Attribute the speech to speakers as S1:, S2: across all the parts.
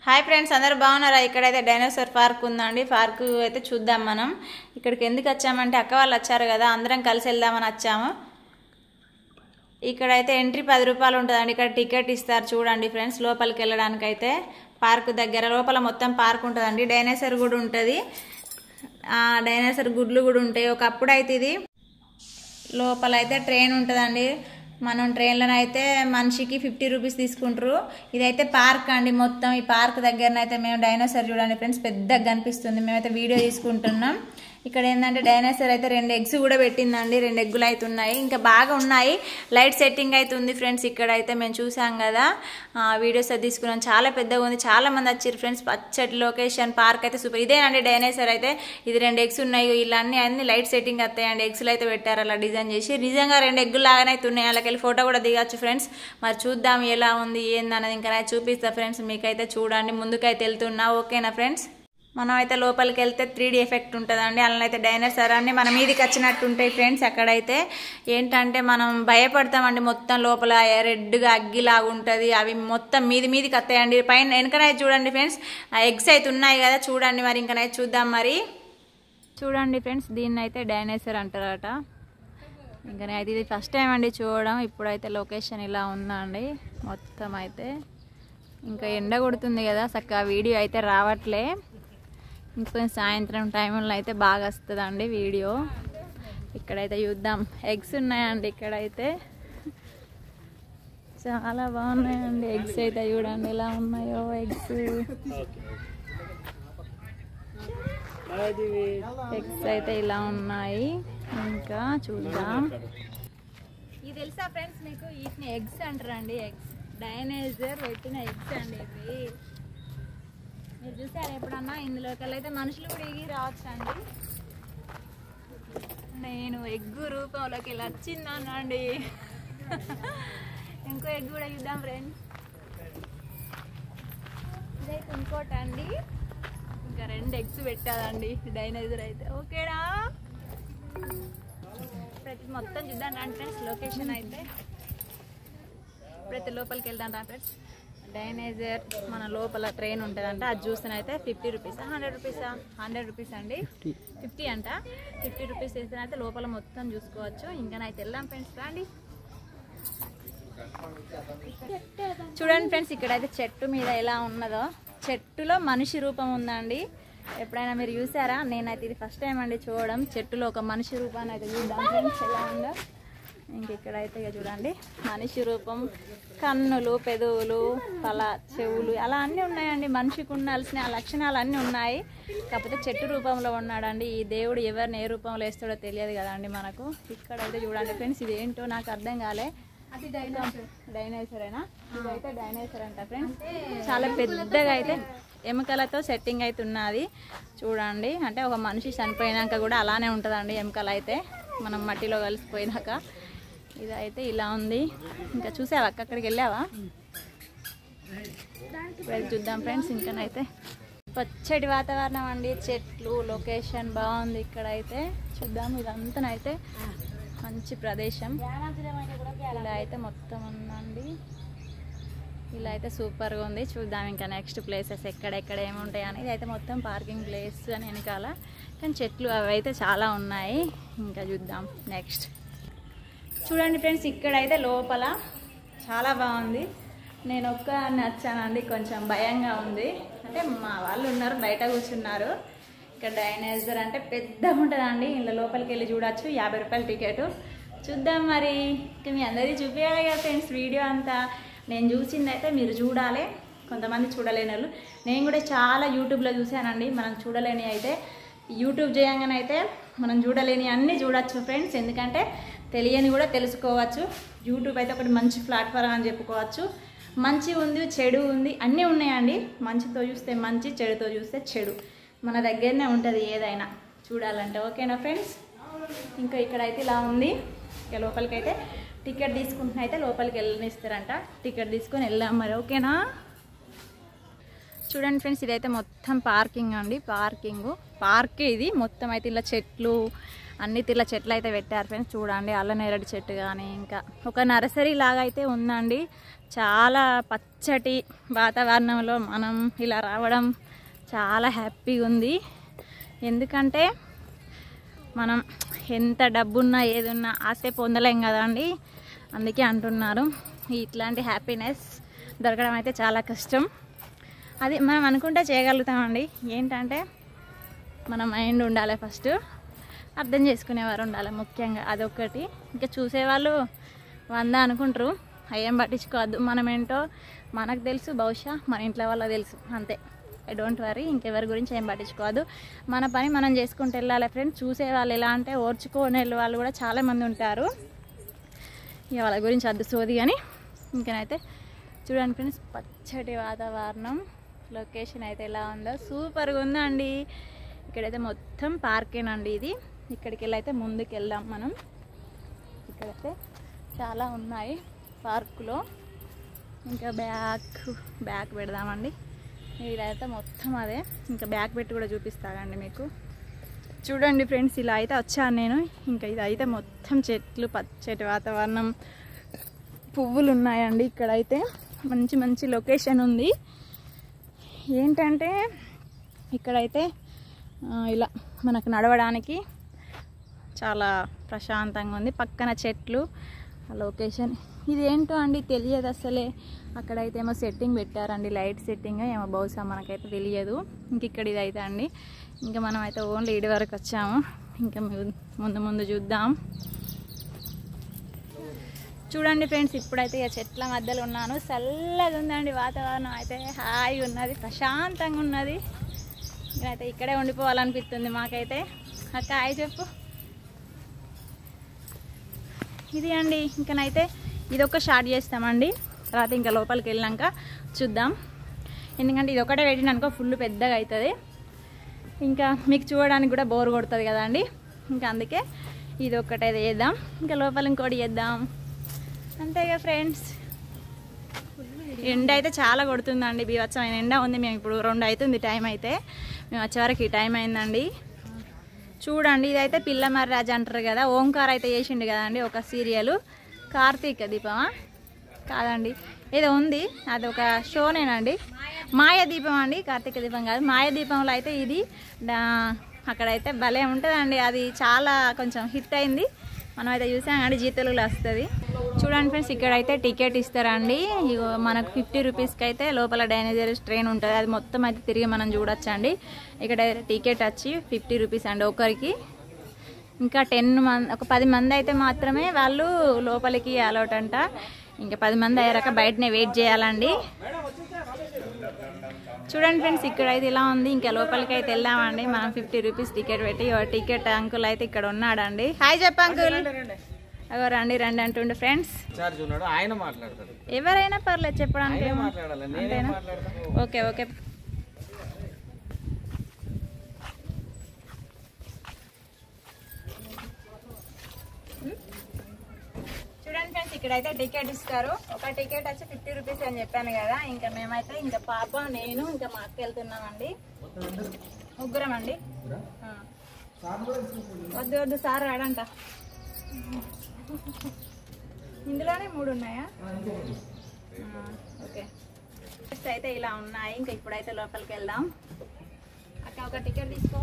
S1: Hi friends, అందరూ బాగున్నారా? ఇక్కడైతే డైనోసార్ పార్క్ ఉందండి. పార్క్ అయితే చూద్దాం. మనం ఇక్కడికి ఎందుకు వచ్చామంటే అక్క వాళ్ళు వచ్చారు కదా, అందరం కలిసి వెళ్దామని వచ్చాము. ఇక్కడైతే ఎంట్రీ 10 రూపాయలు ఉంటుందండి. ఇక్కడ టికెట్ ఇస్తారు చూడండి ఫ్రెండ్స్. లోపలికి వెళ్ళడానికి అయితే పార్క్ దగ్గర లోపల మొత్తం పార్క్ ఉంటుందండి. డైనోసార్ కూడా ఉంటుంది, డైనోసార్ గుడ్లు కూడా ఉంటాయి. ఒకప్పుడు అయితే ఇది లోపల అయితే ట్రైన్ ఉంటుందండి. మనం ట్రైన్లోనైతే మనిషికి 50 రూపీస్ తీసుకుంటారు. ఇదైతే పార్క్ అండి. మొత్తం ఈ పార్క్ దగ్గరనైతే మేము డైనోసార్ చూడండి ఫ్రెండ్స్, పెద్దగా కనిపిస్తుంది. మేమైతే వీడియో తీసుకుంటున్నాం. ఇక్కడ ఏంటంటే డైనోసార్ అయితే 2 ఎగ్స్ కూడా పెట్టిందండి. 2 ఎగ్గులు అయితే ఉన్నాయి, ఇంకా బాగా ఉన్నాయి. లైట్ సెట్టింగ్ అయితే ఉంది ఫ్రెండ్స్. ఇక్కడైతే మేము చూసాం కదా, వీడియోస్ అయితే తీసుకున్నాం. చాలా పెద్దగా ఉంది, చాలా మంది వచ్చారు ఫ్రెండ్స్. పచ్చటి లొకేషన్, పార్క్ అయితే సూపర్. ఇదేనండి డైనోసార్ అయితే. ఇది 2 ఎగ్స్ ఉన్నాయి. ఇలా అన్ని లైట్ సెట్టింగ్ వస్తాయండి. ఎగ్స్లు అయితే పెట్టారు అలా డిజైన్ చేసి. నిజంగా 2 ఎగ్గులు లాగానే అయితే ఉన్నాయి. అలాగే ఫోటో కూడా దిగచ్చు ఫ్రెండ్స్. మరి చూద్దాం ఎలా ఉంది ఏందన్నది. ఇంకా చూపిస్తా ఫ్రెండ్స్. మీకైతే చూడండి, ముందుకైతే వెళ్తున్నా. ఓకేనా ఫ్రెండ్స్? మనం అయితే లోపలికి వెళ్తే 3D ఎఫెక్ట్ ఉంటుందండి. అందులో అయితే డైనోసార్ అన్ని మన మీదకి వచ్చినట్టు ఉంటాయి ఫ్రెండ్స్. అక్కడైతే ఏంటంటే మనం భయపడతామండి. మొత్తం లోపల రెడ్గా అగ్గిలాగా ఉంటుంది. అవి మొత్తం మీదికి వస్తాయండి. పైన వెనకనైతే చూడండి ఫ్రెండ్స్, ఎగ్స్ అయితే ఉన్నాయి కదా చూడండి. మరి ఇంకనైతే చూద్దాం. మరి చూడండి ఫ్రెండ్స్, దీన్ని అయితే డైనోసార్ అంటారట. ఇంకా అయితే ఇది ఫస్ట్ టైం అండి చూడడం. ఇప్పుడైతే లొకేషన్ ఇలా ఉందండి మొత్తం అయితే. ఇంకా ఎండ కొడుతుంది కదా, చక్కగా వీడియో అయితే రావట్లే. ఇంకొంచెం సాయంత్రం టైంలో అయితే బాగా వస్తుందండి వీడియో. ఇక్కడైతే చూద్దాం. ఎగ్స్ ఉన్నాయండి ఇక్కడైతే, చాలా బాగున్నాయండి ఎగ్స్ అయితే. చూడండి ఎలా ఉన్నాయో ఎగ్స్. ఎగ్స్ అయితే ఇలా ఉన్నాయి. ఇంకా చూద్దాం. ఇది తెలుసా ఫ్రెండ్స్ మీకు? వీటిని ఎగ్స్ అంటారండి. ఎగ్స్, డైనోసార్ పెట్టిన ఎగ్స్ అండి ఇవి. మీరు చూసారు ఎప్పుడన్నా? ఇందులోకి అయితే మనుషులు కూడా ఎగిరి రావచ్చు అండి. నేను ఎగ్గు రూపంలోకి ఇలా వచ్చిందానండి. ఇంకో ఎగ్ కూడా చూద్దాం ఫ్రెండ్స్. ఇదైతే ఇంకోటి అండి. ఇంకా 2 ఎగ్స్ పెట్టాలండి డైనోసార్ అయితే. ఓకేనా? ప్రతి మొత్తం చూద్దాం రండి ఫ్రెండ్స్. లొకేషన్ అయితే ప్రతి లోపలికి వెళ్దాం రా ఫ్రెండ్స్. డైనోసార్ మన లోపల ట్రైన్ ఉంటుందంట. అది చూస్తేనైతే 50 రూపీసా 100 రూపీసా? 100 రూపీస్ అండి. 50 అంట. 50 రూపీస్ వేస్తేనైతే లోపల మొత్తం చూసుకోవచ్చు. ఇంకనైతే వెళ్దాం ఫ్రెండ్స్, రండి. చూడండి ఫ్రెండ్స్, ఇక్కడైతే చెట్టు మీద ఎలా ఉన్నదో. చెట్టులో మనిషి రూపం ఉందండి. ఎప్పుడైనా మీరు చూసారా? నేనైతే ఇది ఫస్ట్ టైం అండి చూడడం. చెట్టులో ఒక మనిషి రూపాన్ని అయితే చూద్దాం ఫ్రెండ్స్ ఎలా ఉందో. ఇంక ఇక్కడైతే ఇక చూడండి, మనిషి రూపం, కన్నులు, పెదవులు, తల, చెవులు అలా అన్నీ ఉన్నాయండి. మనిషికి ఉండాల్సిన ఆ లక్షణాలు అన్నీ ఉన్నాయి. కాకపోతే చెట్టు రూపంలో ఉన్నాడండి. ఈ దేవుడు ఎవరిని ఏ రూపంలో వేస్తాడో తెలియదు కదండి మనకు. ఇక్కడైతే చూడండి ఫ్రెండ్స్, ఇది ఏంటో నాకు అర్థం కాలే. డైనోసారేనా? ఇదైతే డైనోసార్ అంట ఫ్రెండ్స్. చాలా పెద్దగా అయితే ఎముకలతో సెట్టింగ్ అయితే ఉన్నది చూడండి. అంటే ఒక మనిషి చనిపోయినాక కూడా అలానే ఉంటుందండి ఎముకలు అయితే, మనం మట్టిలో కలిసిపోయినాక. ఇదైతే ఇలా ఉంది. ఇంకా చూసావా అక్క? అక్కడికి వెళ్ళావా? ఇప్పుడు చూద్దాం ఫ్రెండ్స్. ఇంకనైతే పచ్చటి వాతావరణం అండి, చెట్లు, లొకేషన్ బాగుంది. ఇక్కడైతే చూద్దాం. ఇదంతానైతే మంచి ప్రదేశం. ఇలా అయితే మొత్తం ఉందండి. ఇలా అయితే సూపర్గా ఉంది. చూద్దాం ఇంకా నెక్స్ట్ ప్లేసెస్ ఎక్కడెక్కడ ఏముంటాయి అనేది. అయితే మొత్తం పార్కింగ్ ప్లేస్ అని వెనకాల, కానీ చెట్లు అవి అయితే చాలా ఉన్నాయి. ఇంకా చూద్దాం నెక్స్ట్. చూడండి ఫ్రెండ్స్, ఇక్కడైతే లోపల చాలా బాగుంది. నేను ఒక్కదాన్ని వచ్చానండి, కొంచెం భయంగా ఉంది. అంటే మా వాళ్ళు ఉన్నారు, బయట కూర్చున్నారు. ఇక్కడ డైనోసార్ అంటే పెద్దగా ఉంటుందండి. ఇలా లోపలికి వెళ్ళి చూడొచ్చు. 50 రూపాయల టికెట్. చూద్దాం మరి. ఇంకా మీ అందరికీ చూపించాలి కదా ఫ్రెండ్స్ వీడియో అంతా. నేను చూసింది అయితే మీరు చూడాలి. కొంతమంది చూడలేని వాళ్ళు, నేను కూడా చాలా యూట్యూబ్లో చూశానండి. మనం చూడలేని అయితే యూట్యూబ్ చేయంగానే అయితే మనం చూడలేని అన్నీ చూడొచ్చు ఫ్రెండ్స్. ఎందుకంటే తెలియని కూడా తెలుసుకోవచ్చు. యూట్యూబ్ అయితే ఒకటి మంచి ప్లాట్ఫామ్ అని చెప్పుకోవచ్చు. మంచి ఉంది, చెడు ఉంది, అన్నీ ఉన్నాయండి. మంచితో చూస్తే మంచి, చెడుతో చూస్తే చెడు. మన దగ్గరనే ఉంటుంది ఏదైనా చూడాలంటే. ఓకేనా ఫ్రెండ్స్? ఇంకా ఇక్కడైతే ఇలా ఉంది. ఇక లోపలికి అయితే టికెట్ తీసుకుంటున్నా అయితే లోపలికి వెళ్ళనిస్తారంట. టికెట్ తీసుకొని వెళ్దాం మరి. ఓకేనా? చూడండి ఫ్రెండ్స్, ఇదైతే మొత్తం పార్కింగ్ అండి. పార్క్ ఇది మొత్తం అయితే ఇలా చెట్లు అన్ని తీర్ల చెట్లు అయితే పెట్టారు ఫ్రెండ్స్. చూడండి అల్లనేరేడు చెట్టు కానీ ఇంకా ఒక నర్సరీ లాగా అయితే ఉందండి. చాలా పచ్చటి వాతావరణంలో మనం ఇలా రావడం చాలా హ్యాపీగా ఉంది. ఎందుకంటే మనం ఎంత డబ్బున్నా ఏదున్నా ఆశ పొందలేం కదండి. అందుకే అంటున్నారు ఇట్లాంటి హ్యాపీనెస్ దొరకడం అయితే చాలా కష్టం. అది మనం అనుకుంటే చేయగలుగుతామండి. ఏంటంటే మన మైండ్ ఉండాలి, ఫస్ట్ అర్థం చేసుకునేవారు ఉండాలి ముఖ్యంగా, అదొకటి. ఇంకా చూసేవాళ్ళు 100 అనుకుంటారు, ఏం పట్టించుకోవద్దు. మనం ఏంటో మనకు తెలుసు, బహుశా మన ఇంట్లో వాళ్ళకి తెలుసు, అంతే. ఐ డోంట్ వరీ, ఇంకెవరి గురించి ఏం పట్టించుకోవద్దు. మన పని మనం చేసుకుంటూ వెళ్ళాలి ఫ్రెండ్స్. చూసేవాళ్ళు ఎలా అంటే ఓర్చుకోని వాళ్ళు కూడా చాలామంది ఉంటారు. ఇక వాళ్ళ గురించి అద్దు సోది. కానీ ఇంకనైతే చూడండి ఫ్రెండ్స్, పచ్చటి వాతావరణం, లొకేషన్ అయితే ఎలా ఉందో సూపర్గా ఉందండి. ఇక్కడైతే మొత్తం పార్కేనండి ఇది. ఇక్కడికి వెళ్ళి అయితే ముందుకు వెళ్దాం మనం. ఇక్కడైతే చాలా ఉన్నాయి పార్కులో. ఇంకా బ్యాక్ పెడదామండి. ఇదైతే మొత్తం అదే. ఇంకా బ్యాక్ పెట్టి కూడా చూపిస్తానండి మీకు. చూడండి ఫ్రెండ్స్, ఇలా అయితే వచ్చాను నేను. ఇంకా ఇదైతే మొత్తం చెట్లు, పచ్చటి వాతావరణం, పువ్వులు ఉన్నాయండి. ఇక్కడైతే మంచి మంచి లొకేషన్ ఉంది. ఏంటంటే ఇక్కడైతే ఇలా మనకు నడవడానికి చాలా ప్రశాంతంగా ఉంది. పక్కన చెట్లు, లొకేషన్ ఇది ఏంటో అండి తెలియదు అసలే. అక్కడైతే ఏమో సెట్టింగ్ పెట్టారండి, లైట్ సెట్టింగ్ ఏమో, బహుశా మనకైతే తెలియదు. ఇంక ఇక్కడ ఇదైతే అండి. ఇంకా మనం అయితే ఓన్లీ ఇడి వరకు వచ్చాము. ఇంకా ముందు చూద్దాం. చూడండి ఫ్రెండ్స్, ఇప్పుడైతే ఇక చెట్ల మధ్యలో ఉన్నాను. చల్లగా ఉందండి వాతావరణం, అయితే హాయిగా ఉన్నది, ప్రశాంతంగా ఉన్నది. నేనైతే ఇక్కడే ఉండిపోవాలనిపిస్తుంది మాకైతే. అక్క హాయ్ చెప్పు. ఇది అండి. ఇంకనైతే ఇదొక స్టార్ట్ చేస్తామండి. తర్వాత ఇంకా లోపలికి వెళ్ళాక చూద్దాం. ఎందుకంటే ఇది ఒకటే పెట్టిననుకో ఫుల్ పెద్దగా అవుతుంది, ఇంకా మీకు చూడడానికి కూడా బోర్ కొడుతుంది కదండి. ఇంకా అందుకే ఇది ఒక్కటే చేద్దాం, ఇంకా లోపల ఇంకోటి చేద్దాం, అంతేగా ఫ్రెండ్స్. ఎండ అయితే చాలా కొడుతుందండి, బీభత్సమైన ఎండ ఉంది. మేము ఇప్పుడు 2 అవుతుంది టైం అయితే, మేము వచ్చే వరకు ఈ టైం అయిందండి. చూడండి ఇదైతే పిల్లమర్రాజు అంటారు కదా, ఓంకార్ అయితే చేసిండు కదండి ఒక సీరియల్. కార్తీక దీపమా కాదండి, ఏదో ఉంది, అది ఒక షోనేనండి. మాయాదీపం అండి, కార్తీక దీపం కాదు. మాయాదీపంలో అయితే ఇది అక్కడైతే భలే ఉంటుందండి. అది చాలా కొంచెం హిట్ అయింది, మనం అయితే చూసాం కానీ జీ తెలుగులో వస్తుంది. చూడండి ఫ్రెండ్స్, ఇక్కడైతే టికెట్ ఇస్తారండి. మనకు 50 రూపీస్కి అయితే లోపల డైనోసార్ ట్రైన్ ఉంటుంది, అది మొత్తం అయితే తిరిగి మనం చూడొచ్చండి. ఇక్కడ టికెట్ వచ్చి 50 రూపీస్ అండి ఒకరికి. ఇంకా 10 మంది, ఒక 10 మంది అయితే మాత్రమే వాళ్ళు లోపలికి అలౌట్ అంట. ఇంకా 10 మంది అయ్యాక బయటనే వెయిట్ చేయాలండి. చూడండి ఫ్రెండ్స్, ఇక్కడైతే ఇలా ఉంది. ఇంకా లోపలికి అయితే వెళ్ళామండి మనం 50 రూపీస్ టికెట్ పెట్టి. టికెట్ అంకుల్ అయితే ఇక్కడ ఉన్నాడండి. హాయ్ చెప్ప అంకుల్. అగో రండి అంటుండే ఫ్రెండ్స్. ఎవరైనా పర్లేదు చెప్పడానికి, అంతేనా? ఓకే. చూడండి ఫ్రెండ్స్, ఇక్కడైతే టికెట్ ఇస్తారు. ఒక టికెట్ వచ్చి 50 రూపీస్ అని చెప్పాను కదా. ఇంకా మేమైతే ఇంకా పాప, నేను, ఇంకా మా అక్క వెళ్తున్నామండి. ముగ్గురం అండి. వద్దు సార్ రాడంట. ఇందులోనే 3 ఉన్నాయా? ఓకే. ఫస్ట్ అయితే ఇలా ఉన్నాయి. ఇంకా ఇప్పుడైతే లోపలికి వెళ్దాం. అక్క ఒక టికెట్ తీసుకో.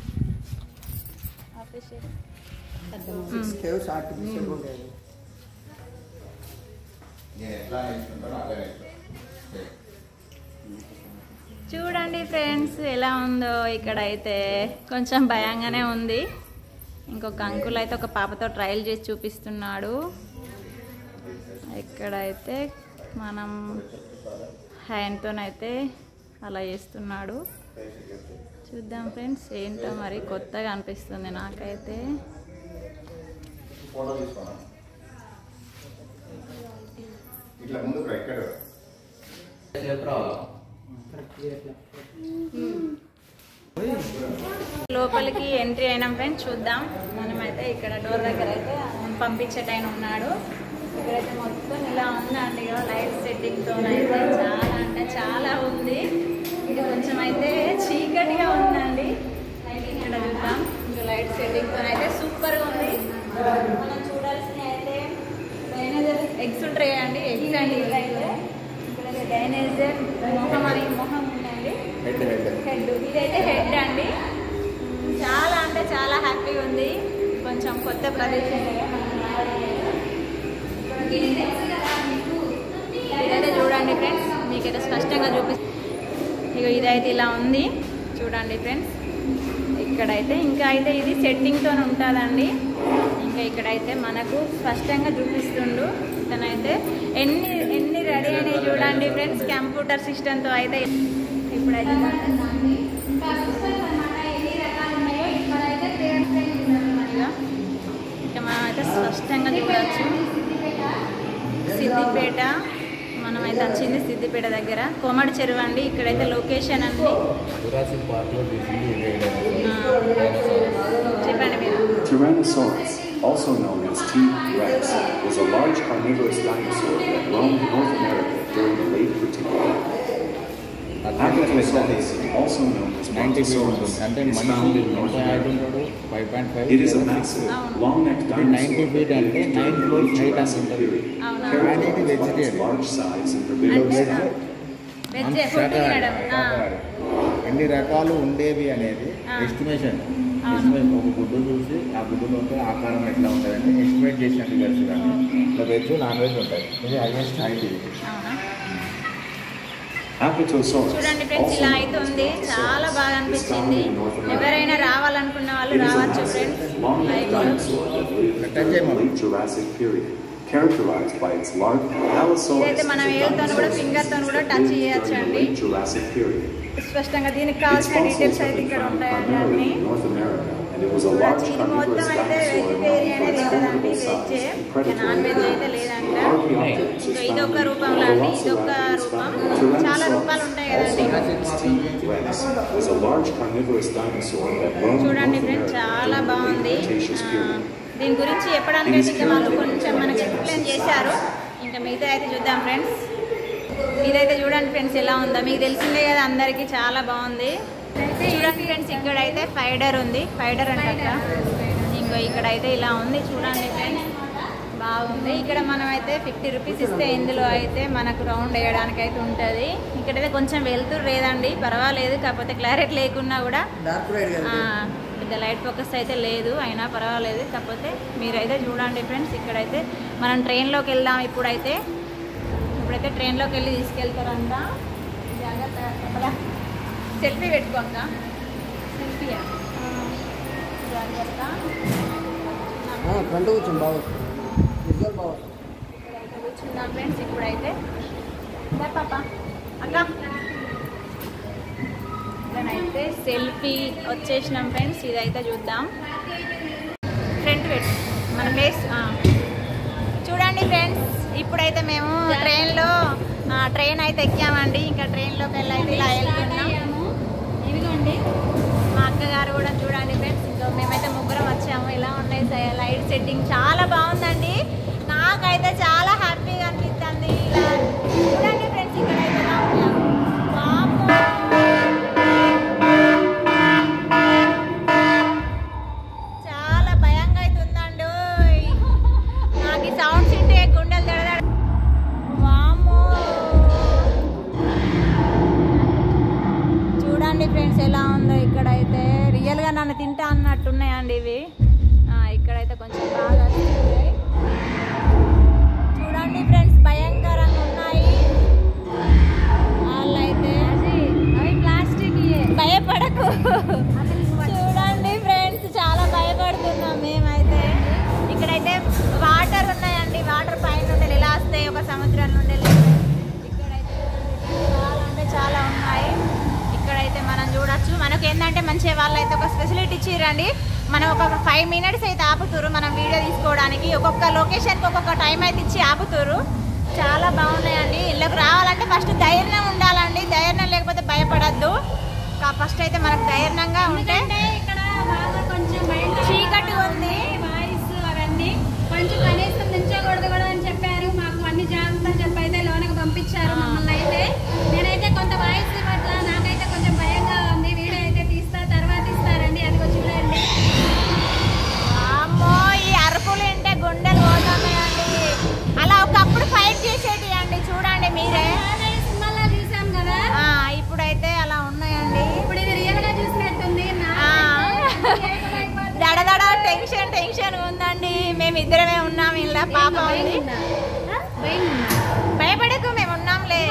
S1: చూడండి ఫ్రెండ్స్ ఎలా ఉందో. ఇక్కడైతే కొంచెం భయంగానే ఉంది. ఇంకొక అంకుల్ అయితే ఒక పాపతో ట్రయల్ చేసి చూపిస్తున్నాడు. ఇక్కడైతే మనం హ్యాండ్తోనైతే అలా చేస్తున్నాడు. చూద్దాం ఫ్రెండ్స్, ఏంటో మరి కొత్తగా అనిపిస్తుంది నాకైతే. లోపలికి ఎంట్రీ అయినాం ఫ్రెండ్స్. చూద్దాం. మనమైతే ఇక్కడ డోర్ దగ్గర అయితే పంపించేటైన ఉన్నాడు. ఇక్కడైతే మొత్తం ఇలా ఉందండి, లైట్ సెట్టింగ్తో అయితే చాలా అంటే చాలా ఉంది. ఇంకా లైటింగ్ తో అయితే సూపర్ గా ఉంది. మనం చూడాల్సిన అయితే డైనోజర్ ఎగ్స్ ఉంటాయి అండి, ఎగ్స్ అండి ఇదైతే. ఇక్కడ డైనోజర్ మొహం ఉందండి, హెడ్. ఇదైతే హెడ్ అండి. చాలా అంటే చాలా హ్యాపీగా ఉంది. కొంచెం కొత్త ప్రదేశం ఇదైతే చూడండి ఫ్రెండ్స్, మీకైతే స్పష్టంగా చూపిస్తుంది. ఇక ఇదైతే ఇలా ఉంది చూడండి ఫ్రెండ్స్. ఇక్కడైతే ఇంకా అయితే ఇది సెట్టింగ్తో ఉంటుందండి. ఇంకా ఇక్కడైతే మనకు స్పష్టంగా చూపిస్తుండు. ఇతనైతే ఎన్ని రెడీ అయినాయి చూడండి ఫ్రెండ్స్, కంప్యూటర్ సిస్టంతో అయితే. ఇప్పుడైతే ఇంకా మనమైతే స్పష్టంగా చూడవచ్చు. సిద్దిపేట మనమైతే వచ్చింది, సిద్దిపేట దగ్గర కోమడి చెరువు అండి. ఇక్కడైతే లొకేషన్ అండి. చెప్పండి మీరు.
S2: Tyrannosaurus, also known as T. rex, was a large carnivorous dinosaur that roamed North America during the late Cretaceous. Apatosaurus, also known as Brontosaurus, is found in North America. It is a massive, long-necked dinosaur that lived during the late Jurassic period, characterized by its large size and herbivorous.
S3: ఎన్ని రకాలు ఉండేవి అనేది estimation. ఒక గుడ్డు చూసి ఆ గుడ్డులో ఆకారం ఎట్లా ఉంటుందని ఎస్టిమేట్ చేసినట్టు తెలుసు. కానీ ఇట్లా వెజ్ నాన్ వెజ్ ఉంటుంది. ఇది హైయెస్ట్ హైట్. ఇది
S1: చూడండి ఫ్రెండ్స్, ఇలా అయితే ఉంది. చాలా బాగా అనిపించింది. ఎవరైనా రావాలనుకున్న వాళ్ళు రావచ్చు ఫ్రెండ్స్. ఇదైతే మనం వేలుతో కూడా ఫింగర్తో కూడా టచ్ చేయొచ్చు అండి. స్పష్టంగా దీనికి కావాల్సిన డీటెయిల్స్ అయితే ఇక్కడ ఉంటాయండి అన్ని. ఇది మొత్తం అయితే వెజిటేరియన్ లేదండి, వెజ్, నాన్ వెజ్ అయితే లేదంట. ఇదొక రూపంలో అండి, ఇదొక రూపం. చాలా రూపాలు ఉంటాయి కదండి. చూడండి ఫ్రెండ్స్, చాలా బాగుంది. దీని గురించి చెప్పడానికి అయితే ఇంకా వాళ్ళు కొంచెం మనకి ఎక్స్ప్లెయిన్ చేశారు. ఇంకా మిగతా అయితే చూద్దాం ఫ్రెండ్స్. ఇదైతే చూడండి ఫ్రెండ్స్ ఎలా ఉందో, మీకు తెలిసిందే కదా అందరికీ. చాలా బాగుంది. చూడండి ఫ్రెండ్స్, ఇక్కడైతే ఫైడర్ ఉంది, ఫైడర్ అంట. ఇంకో ఇక్కడైతే ఇలా ఉంది చూడండి ఫ్రెండ్స్, బాగుంది. ఇక్కడ మనం అయితే 50 రూపీస్ ఇస్తే ఇందులో అయితే మనకు రౌండ్ వేయడానికి అయితే ఉంటుంది. ఇక్కడైతే కొంచెం వెళ్తురు లేదండి, పర్వాలేదు. కాకపోతే క్లారిటీ లేకున్నా కూడా పెద్ద లైట్ ఫోకస్ అయితే లేదు, అయినా పర్వాలేదు. కాకపోతే మీరైతే చూడండి ఫ్రెండ్స్. ఇక్కడైతే మనం ట్రైన్లోకి వెళ్దాం. ఇప్పుడైతే ట్రైన్లోకి వెళ్ళి తీసుకెళ్తారంట. జాగ్రత్త, సెల్ఫీ పెట్టుకోక. సెల్ఫీయా జాగ్రత్త. కూర్చుందాం ఫ్రెండ్స్. ఇప్పుడైతే పాప అక్క ఇక్కడైతే సెల్ఫీ వచ్చేసినాం ఫ్రెండ్స్. ఇదైతే చూద్దాం. ఫ్రంట్ పెట్టు మన ప్లేస్. చూడండి ఫ్రెండ్స్, ఇప్పుడైతే మేము ట్రైన్ అయితే ఎక్కామండి. ఇంకా ట్రైన్లోకి వెళ్ళి అయితే ఇలా వెళ్తున్నాం. ఇదిగోండి మా అక్కగారు కూడా చూడండి ఫ్రెండ్స్. ఇంకా మేమైతే ముగ్గురం వచ్చాము. ఇలా ఉన్నాయి లైట్ సెట్టింగ్, చాలా బాగుందండి. నాకైతే చాలా హ్యాపీగా అనిపిస్తుంది. ఇలా చూడండి ఫ్రెండ్స్, ఇక్కడైతే చాలా భయంగా అవుతుందండి. నాకు ఈ సౌండ్స్ ఇంటే గుండెలు దడదడ. వామ్మో, చూడండి ఫ్రెండ్స్ ఎలా ఉందో. ఇక్కడైతే రియల్గా నన్ను తింటా అన్నట్టున్నాయండి ఇవి. ఇక్కడైతే కొంచెం బాగా చూడండి ఫ్రెండ్స్, భయంకరంగా ఉన్నాయి. వాళ్ళైతే అవి ప్లాస్టిక్, భయపడకు. చూడండి ఫ్రెండ్స్, చాలా భయపడుతున్నాం మేమైతే. ఇక్కడైతే వాటర్ ఉన్నాయండి, వాటర్ పైన నుండి ఇలా వస్తాయి, ఒక సముద్రం నుండి. ఇక్కడైతే చాలా అంటే చాలా ఉన్నాయి. ఇక్కడైతే మనం చూడొచ్చు. మనకు ఏంటంటే మంచిగా వాళ్ళైతే ఒక ఫెసిలిటీ ఇచ్చిరండి. మనం ఒక 5 మినిట్స్ అయితే ఆపుతురు మనం వీడియో తీసుకోవడానికి. ఒక్కొక్క లొకేషన్కి ఒక్కొక్క టైం అయితే ఇచ్చి ఆపుతురు. చాలా బాగున్నాయండి. ఇళ్ళకి రావాలంటే ఫస్ట్ ధైర్యం ఉండాలండి. ధైర్యం లేకపోతే భయపడద్దు. ఫస్ట్ అయితే మనకు ధైర్యంగా ఉంటే. ఇక్కడ బాగా కొంచెం చీకటి ఉంది, వాయిస్ అవన్నీ కొంచెం కనీసం నుంచోకూడదు కూడా అని చెప్పారు మాకు. అన్ని జాగ్రత్తలు చెప్పి అయితే లోనకి పంపించారు మమ్మల్ని అయితే. నేనైతే కొంత వాయిస్ పట్ల నాకైతే కొంచెం భయంగా ఉంది. వీడియో అయితే తీస్తా, తర్వాత ఇస్తారండి. అది చూడండి. మేమిద్దరమే ఉన్నాం, ఇలా పాప ఉంది. భయపడకు, మేము ఉన్నాంలే.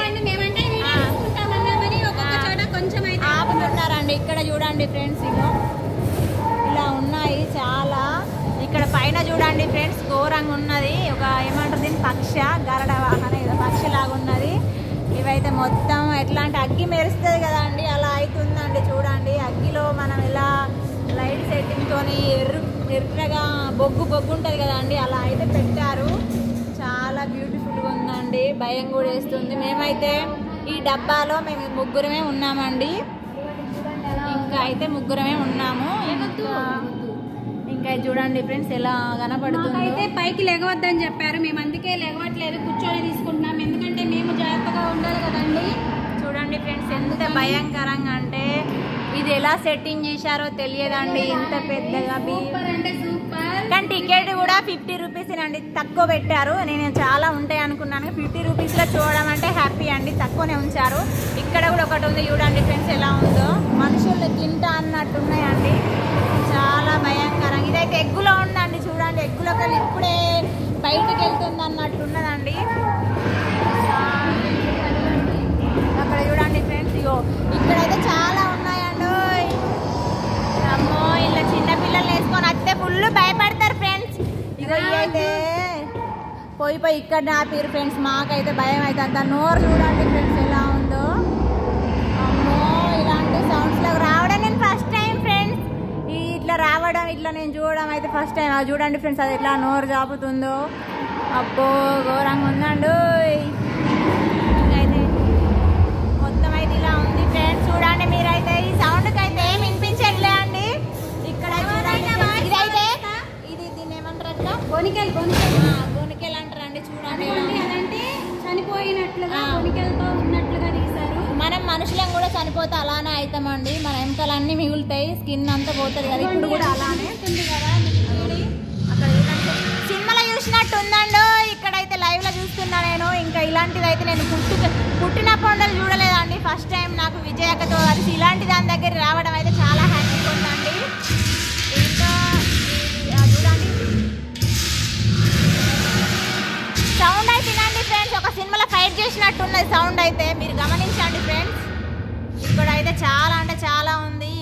S1: ఆపుతున్నారండి ఇక్కడ చూడండి ఫ్రెండ్స్, ఇగో ఇలా ఉన్నాయి చాలా. ఇక్కడ పైన చూడండి ఫ్రెండ్స్, ఘోరంగా ఉన్నది. ఒక ఏమంటారు దీన్ని, పక్ష గరడ వాహన ఏదో పక్షి లాగా ఉన్నది. ఇవైతే మొత్తం ఎట్లా అంటే అగ్గి మెరుస్తుంది కదా అండి, అలా అవుతుందండి. చూడండి అగ్గిలో మనం ఇలా లైట్ సెట్టింగ్తో ఎర్రగా బొగ్గు ఉంటుంది కదా అండి, అలా అయితే పెట్టారు. చాలా బ్యూటిఫుల్గా ఉందండి, భయం కూడా వేస్తుంది. మేమైతే ఈ డబ్బాలో మేము ముగ్గురమే ఉన్నామండి, ఇంకా అయితే ముగ్గురమే ఉన్నాము. ఇంకా చూడండి ఫ్రెండ్స్ ఎలా కనపడుతుంది.
S4: అయితే పైకి లెగవద్దని చెప్పారు, మేము అందుకే లెగవట్లేదు, కూర్చొని తీసుకుంటున్నాం. ఎందుకంటే మేము జాగ్రత్తగా ఉండాలి కదండి.
S1: చూడండి ఫ్రెండ్స్ ఎంత భయంకరంగా అంటే, ఇది ఎలా సెట్టింగ్ చేశారో తెలియదండి, ఇంత పెద్దగా.
S4: అంటే సూపర్.
S1: కానీ టికెట్ కూడా 50 రూపీసేనండి, తక్కువ పెట్టారు. నేను చాలా ఉంటాయి అనుకున్నాను, 50 రూపీస్లో చూడడం అంటే హ్యాపీ అండి, తక్కువనే ఉంచారు. ఇక్కడ కూడా ఒకటి ఉంది చూడండి ఫ్రెండ్స్ ఎలా ఉందో, మనుషులు తింటా అన్నట్టున్నాయండి, చాలా భయంకరంగా. ఇదైతే ఎగ్గులో ఉందండి, చూడండి ఎగ్గులోకి వెళ్ళి ఇప్పుడే బయటికి వెళ్తుంది అన్నట్టున్నదండి. అక్కడ చూడండి ఫ్రెండ్స్, ఇగో ఇక్కడైతే చాలా ఉన్నాయండి. అమ్మో, ఇలా చిన్నపిల్లలు వేసుకొని వస్తే ఫుల్ భయపడతారు ఫ్రెండ్స్. ఇగో ఇవైతే పోయి ఇక్కడ ఆపిరు ఫ్రెండ్స్, మాకైతే భయం అయితే అంత. నోరు చూడండి ఫ్రెండ్స్ ఎలా ఉందో. అమ్మో, ఇలాంటి సౌండ్స్లో రావడం నేను ఫస్ట్ టైం ఫ్రెండ్స్, ఇట్లా రావడం ఇట్లా నేను చూడడం అయితే ఫస్ట్ టైం. అది చూడండి ఫ్రెండ్స్, అది ఎట్లా నోరు చాపుతుందో. అబ్బో ఘోరంగా ఉందండి. ఇంకైతే మొత్తం అయితే ఇలా ఉంది ఫ్రెండ్స్. చూడండి మీరైతే ఈ సౌండ్కి అయితే ఏమి వినిపించట్లే అండి. ఇక్కడ చూడండి ఇదైతే ఇది దీన్ని ఏమంటారు అట్లా, గోనికెల్ అంటారండి. చూడండి
S4: అంటే చనిపోయినట్లుగా గోనికెలతో ఉన్నట్లుగా తీశారు.
S1: మనం మనుషులం కూడా చనిపోతే అలానే అవుతామండి, మన ఎముకలు అన్ని మిగులుతాయి, స్కిన్ అంతా పోతుంది కదా. ఇప్పుడు కూడా అలానే
S4: ఉంది కదా.
S1: అక్కడ సినిమాలో చూసినట్టు ఉందండి. ఇక్కడైతే లైవ్ లో చూస్తున్నా నేను. ఇంకా ఇలాంటిది అయితే నేను పుట్టినప్పుడు చూడలేదండి, ఫస్ట్ టైం నాకు విజయకతో కలిసి ఇలాంటి దాని దగ్గర రావడం అయితే చాలా హ్యాపీగా ఉందండి. ఇంకా చూడండి సౌండ్ అయితే వినండి ఫ్రెండ్స్, ఒక సినిమాలో ఫైట్ చేసినట్టు ఉన్నది సౌండ్ అయితే, మీరు గమనించండి ఫ్రెండ్స్. ఇక్కడ అయితే చాలా అంటే చాలా ఉంది.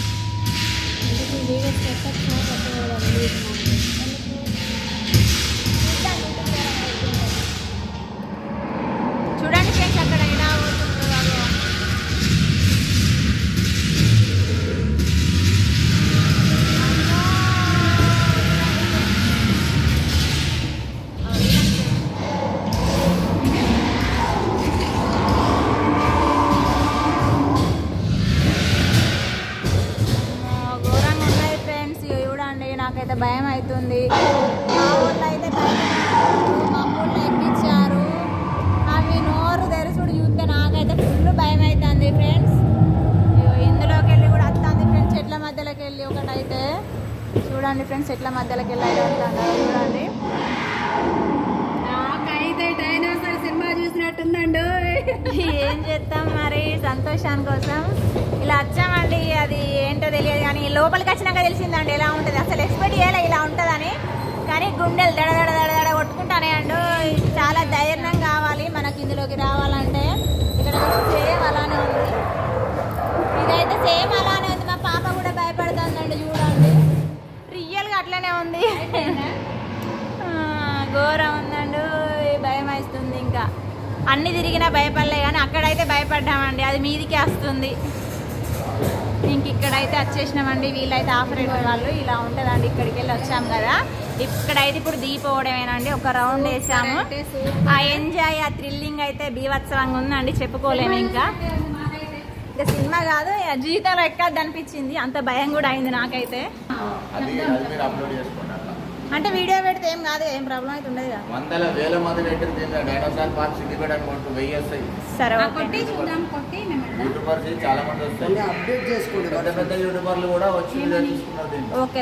S1: చూడండి ఫ్రెండ్స్ అక్కడ ఎలా అవుతుందో. ఘోరంగా ఉన్నాయి ఫ్రెండ్స్, చూడండి నాకైతే భయం అవుతుంది. మా ఊళ్ళో అయితే మమ్మల్ని ఎక్కించారు, అవి నోరు తెరుచుడు చూస్తే నాకైతే ఫుల్ భయం అవుతుంది ఫ్రెండ్స్. ఇందులోకి వెళ్ళి కూడా వస్తుంది ఫ్రెండ్స్, చెట్ల మధ్యలోకి వెళ్ళి ఒకటైతే చూడండి ఫ్రెండ్స్, చెట్ల మధ్యలోకి వెళ్ళి అయితే వస్తుంది చూడండి.
S4: నాకైతే డైనోసార్ సినిమా చూసినట్టుందండి.
S1: ఏం చేస్తాం మరి, సంతోషాని కోసం ఇలా వచ్చామండి. అది ఏంటో తెలియదు కానీ లోపలికి వచ్చినాక తెలిసిందండి ఎలా ఉంటుంది. అసలు ఎక్స్పెక్ట్ చేయాలి ఇలా ఉంటుందని, కానీ గుండెలు దడ కొట్టుకుంటానే అండి. చాలా ధైర్యం కావాలి మనకి ఇందులోకి రావాలంటే. ఇక్కడ సేమ్ అలానే ఉంది, ఇదైతే సేమ్ అలానే ఉంది. మా పాప కూడా భయపడుతుందండి, చూడండి రియల్గా అట్లనే ఉంది. ఘోరం ఉందండి, భయం వేస్తుంది. ఇంకా అన్ని తిరిగినా భయపడలే, కానీ అక్కడైతే భయపడ్డామండి, అది మీదికి వస్తుంది. ఇంక ఇక్కడైతే వచ్చేసినామండి. వీళ్ళైతే ఆఫరేట్ వాళ్ళు ఇలా ఉంటుందండి. ఇక్కడికి వెళ్ళి వచ్చాము కదా, ఇక్కడైతే ఇప్పుడు దీపోవడమేనండి. ఒక రౌండ్ వేసాము, ఆ ఎంజాయ్ ఆ థ్రిల్లింగ్ అయితే బీభత్సవంగా ఉందండి, చెప్పుకోలేము. ఇంకా సినిమా కాదు, జీవితంలో ఎక్కద్దు అనిపించింది, అంత భయం కూడా అయింది నాకైతే. అంటే వీడియో పెడితే ఏం కాదు, ఏం ప్రాబ్లం అయితే ఉండదు కదా.
S3: వందల వేల మంది పెట్టింది డైనోసార్ పార్క్ సిద్దిపేట అనుకుంటూ 1000 వస్తాయి.
S1: సరే
S4: కొట్టి చూద్దాం, కొట్టి
S3: యూట్యూబర్స్ చాలా మంది వస్తాయి, అప్డేట్ చేసుకోండి. పెద్ద పెద్ద యూట్యూబర్లు కూడా వచ్చి చూసుకున్నారు దీన్ని.
S1: ఓకే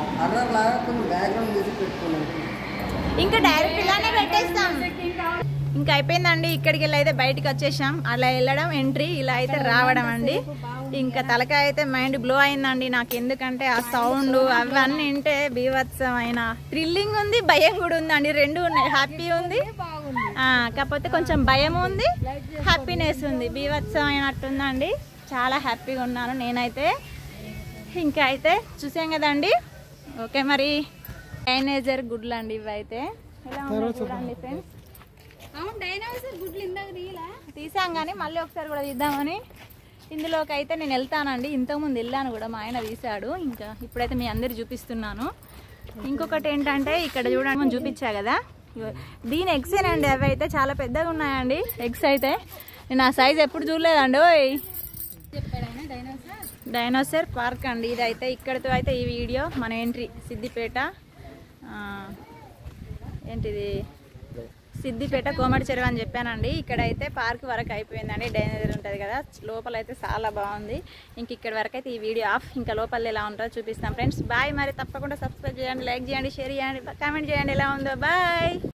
S1: ఇంకా డైరెక్ట్ ఇలానే పెట్టేస్తాం. ఇంకా అయిపోయిందండి. ఇక్కడికి వెళ్ళి అయితే బయటికి వచ్చేసాం. అలా వెళ్ళడం ఎంట్రీ, ఇలా అయితే రావడం అండి. ఇంకా తలకాయ అయితే మైండ్ బ్లో అయిందండి నాకు. ఎందుకంటే ఆ సౌండ్ అవన్నీ వింటే బీభత్సమైన థ్రిల్లింగ్ ఉంది, భయం కూడా ఉందండి. రెండు ఉన్నాయి. హ్యాపీ ఉంది, కాకపోతే కొంచెం భయం ఉంది, హ్యాపీనెస్ ఉంది. బీభత్సమైనట్టుందండి. చాలా హ్యాపీగా ఉన్నాను నేనైతే. ఇంకా అయితే చూసాం కదండి. ఓకే, మరి డైనోసార్ గుడ్లు అండి ఇవి అయితే. ఎలా ఉన్నాయి చూడండి ఫ్రెండ్స్.
S4: అవును, డైనోసార్ గుడ్లు ఇందాక
S1: తీసాం కానీ మళ్ళీ ఒకసారి కూడా తీద్దామని. ఇందులోకి అయితే నేను వెళ్తానండి. ఇంతకుముందు వెళ్ళాను కూడా, మా ఆయన తీశాడు. ఇంకా ఇప్పుడైతే మీ అందరు చూపిస్తున్నాను. ఇంకొకటి ఏంటంటే ఇక్కడ చూడండి, మనం చూపించా కదా, దీని ఎగ్స్ ఏనండి. అవి అయితే చాలా పెద్దగా ఉన్నాయండి ఎగ్స్ అయితే. నేను ఆ సైజ్ ఎప్పుడు చూడలేదండి. డైనోసార్ పార్క్ అండి ఇదైతే. ఇక్కడితో అయితే ఈ వీడియో మన ఎంట్రీ సిద్దిపేట, ఏంటిది సిద్దిపేట కోమటి చెరువు అని చెప్పానండి. ఇక్కడైతే పార్క్ వరకు అయిపోయిందండి. డైనోసార్ ఉంటుంది కదా, లోపల అయితే చాలా బాగుంది. ఇంక ఇక్కడ వరకు అయితే ఈ వీడియో ఆఫ్. ఇంకా లోపల ఎలా ఉంటుందో చూపిస్తాం ఫ్రెండ్స్. బాయ్. మరి తప్పకుండా సబ్స్క్రైబ్ చేయండి, లైక్ చేయండి, షేర్ చేయండి, కామెంట్ చేయండి ఎలా ఉందో. బాయ్.